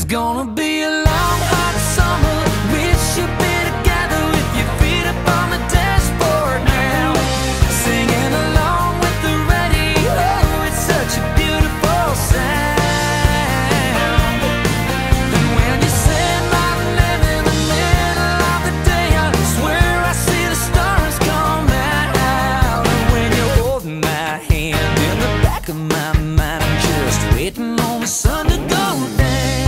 gonna be a long hot summer. We should be together with your feet up on the dashboard now, singing along with the radio. It's such a beautiful sound. And when you say my name in the middle of the day, I swear I see the stars come out. And when you're holding my hand in the back of my mind, I'm just waiting on the sun to go down.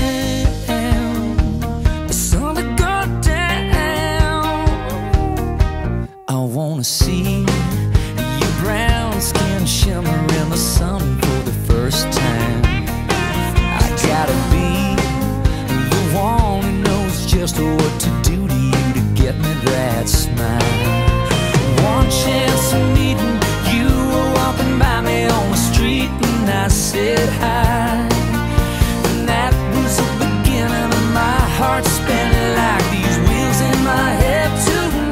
I wanna see your brown skin shimmer in the sun for the first time. I gotta be the one who knows just what to do to you to get me that smile. One chance of meeting you, were walking by me on the street and I said hi. And that was the beginning of my heart spinning like these wheels in my head tonight.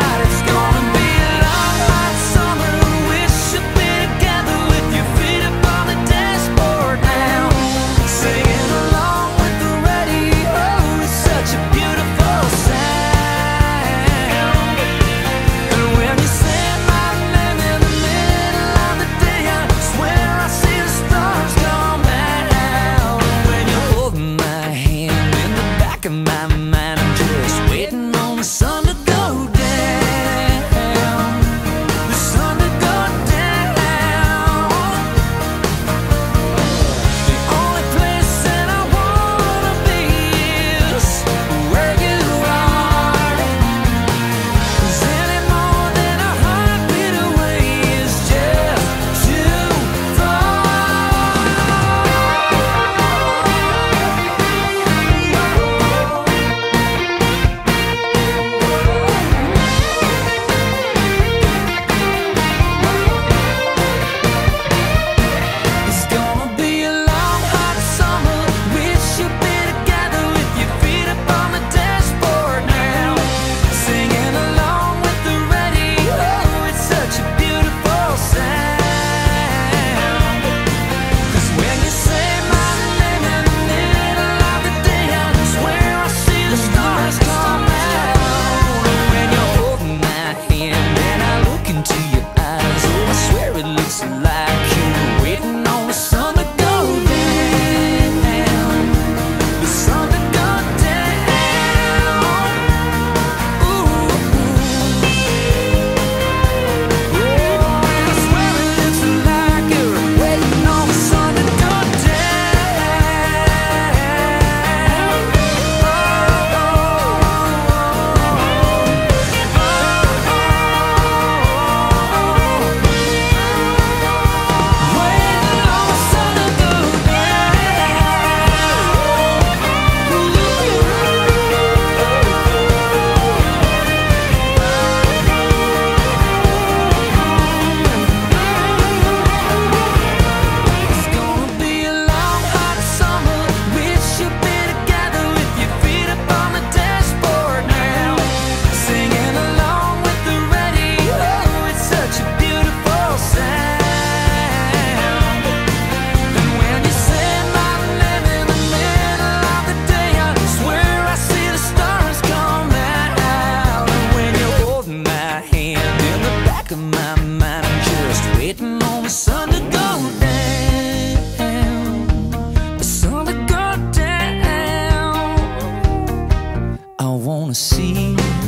See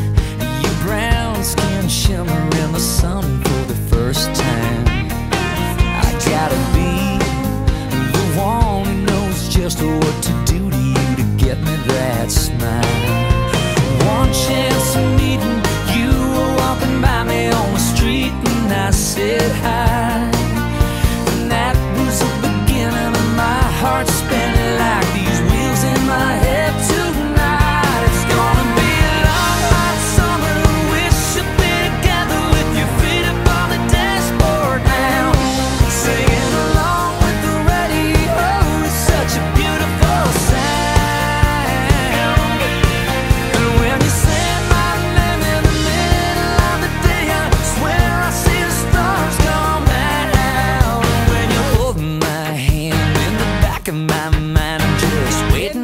your brown skin shimmer in the sun for the first time. I gotta be the one who knows just what to do to you to get me that smile. One chance of meeting you, were walking by me on the street and I said hi. And that was the beginning of my heart spinning like these wheels in my head tonight. My mind, I'm just waiting